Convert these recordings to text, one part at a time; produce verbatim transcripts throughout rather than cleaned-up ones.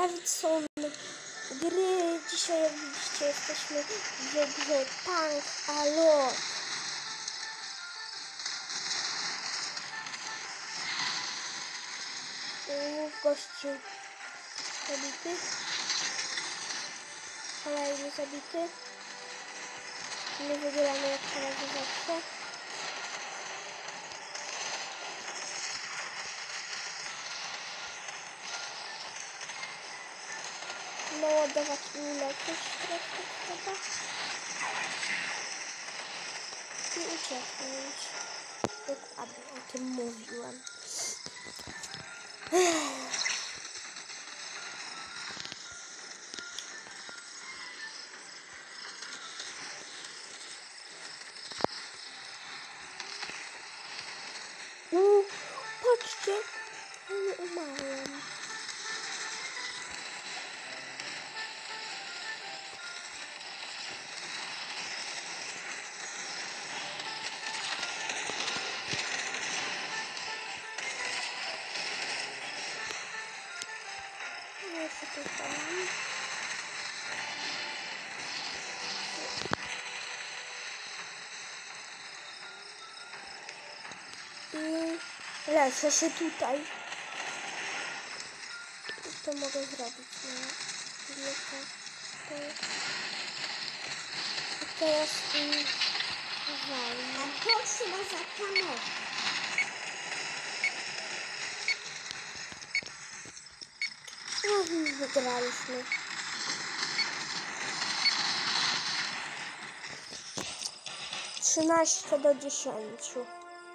pokażę, co są gry. Dzisiaj, jak widzicie, jesteśmy w grze Tank a Lot. Gości zabity. Kolejny zabity. Nie wybieramy jak na razie zawsze. Naładować inne też troszkę trzeba. I ucieknąć. Dokładnie o tym mówiłem. U, patrzcie, nie umarłem. Jeszcze to tam. I lecę się tutaj. To mogę zrobić, nie? To, to. I teraz i walnę. A to trzeba zapanować. No i wygraliśmy. trzynaście do dziesięciu.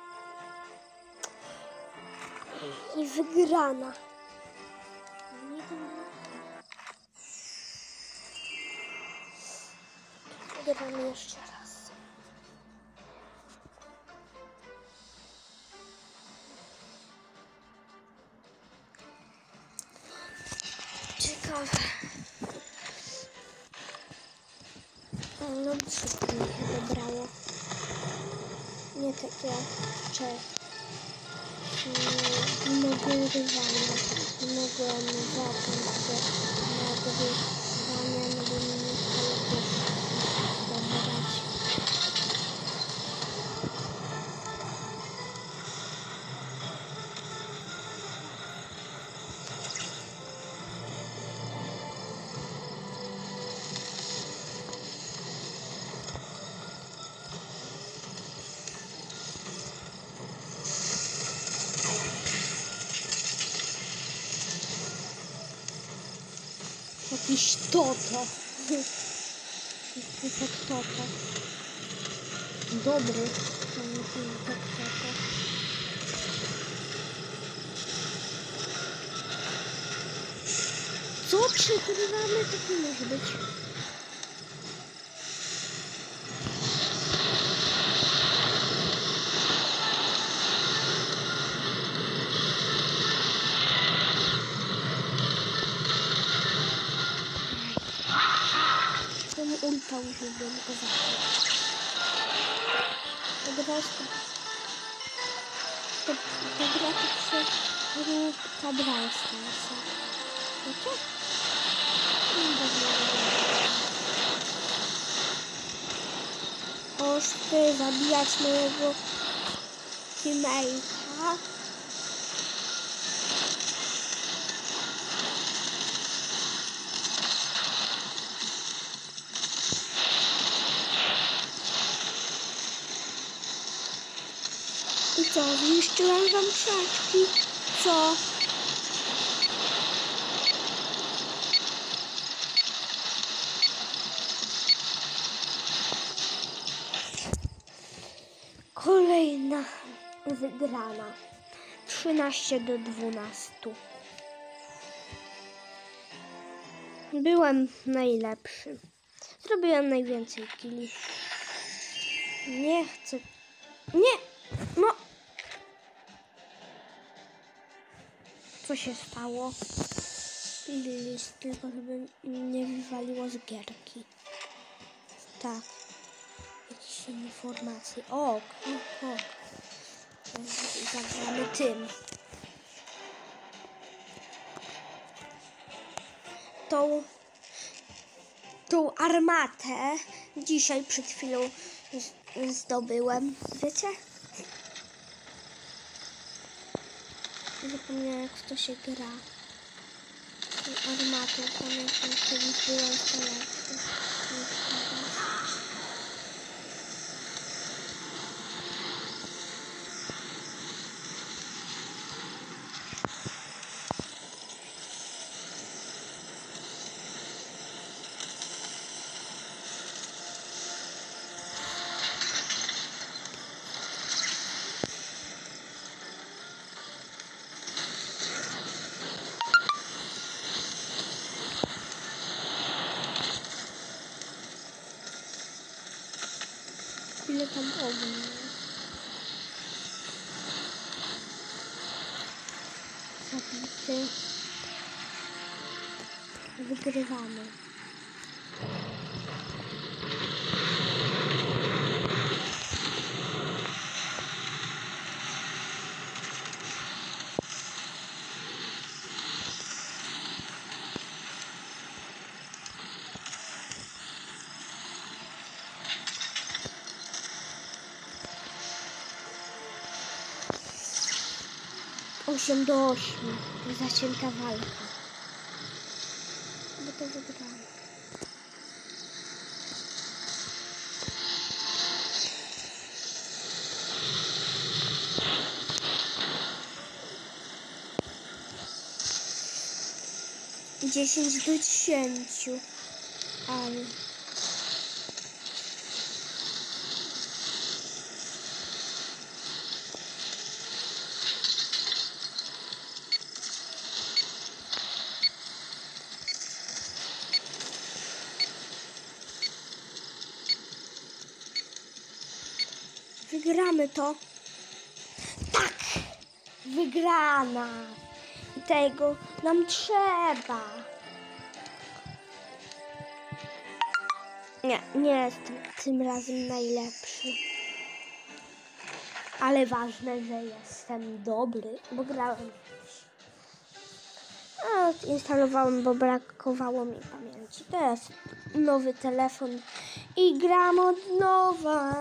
I wygrana. Gramy jeszcze raz. Ciekawe. No wszystko mi się dobrało. Nie takie czy nagrywanie. Mogłem zacząć nagrywanie, no bo mi nie chciało dobrać. Jakiś toto. Jak toto. Dobry. Jak toto. Co przegrywamy? Tak nie może być. Ulta użyłem go zacząć. Od razu to, to gra to przeróbka Brawl Starsa. Wiecie? Oż ty zabijać mojego teammate'a. I co, zniszczyłem wam krzaczki? Co? Kolejna wygrana. trzynaście do dwunastu. Byłem najlepszy. Zrobiłem najwięcej killi. Nie chcę. Nie! No! Co się stało? List, tylko żeby nie wywaliło z gierki. Tak. Jakieś informacje. O, ok, ok. Zagramy tym. tą, tą armatę dzisiaj przed chwilą z, zdobyłem. Wiecie? Zapomniałem, jak to się gra. Tą armatą, pamiętam, kiedyś byłem w kolekcji. Ile tam ognia? Zabity. Wygrywamy. osiem do ośmiu. To zacięta walka. Bo to wygramy. dziesięć do dziesięciu. Ale... Wygramy to. Tak! Wygrana! I tego nam trzeba. Nie, nie jestem tym razem najlepszy. Ale ważne, że jestem dobry, bo grałem. A, instalowałem, bo brakowało mi pamięci. Teraz nowy telefon i gram od nowa.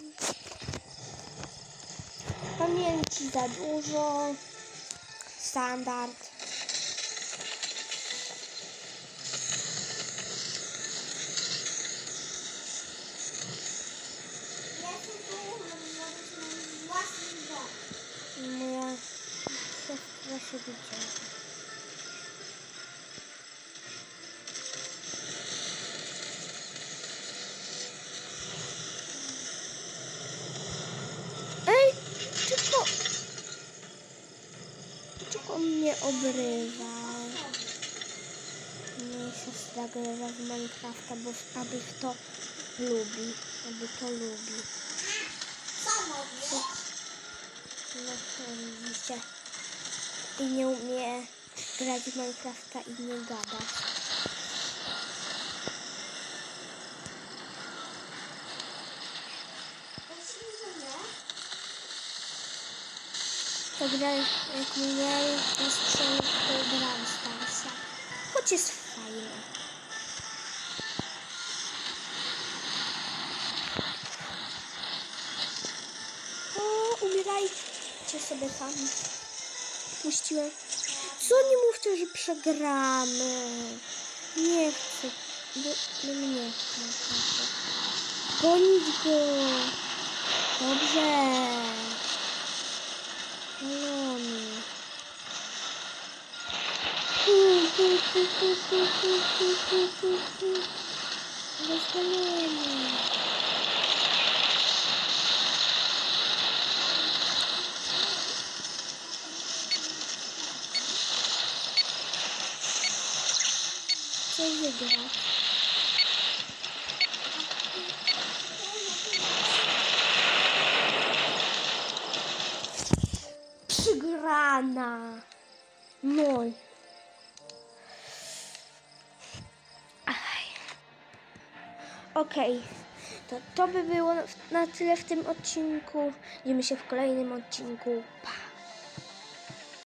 Pamięci za dużo. Standard. Moja siostra się widziała. Ej, tylko... Tylko mnie obrywał. Moja siostra grywa w Minecrafta, bo aby to lubi. Aby to lubi. No to widzicie. I nie umie grać w Minecrafta i nie gadać. To gra, jak mówiłem, na strzelu to Brawl Starsa. Choć jest fajna. O, umierajcie sobie sami. Puściłem. Co, nie mówcie, że przegramy. Nie chcę. Bo, bo mnie chcę. Gonić go. Dobrze. Zielony. Rozwalony. Co wygrać? Przegrana. No. Okej. Okay. To, to by było na tyle w tym odcinku. Widzimy się w kolejnym odcinku. Pa.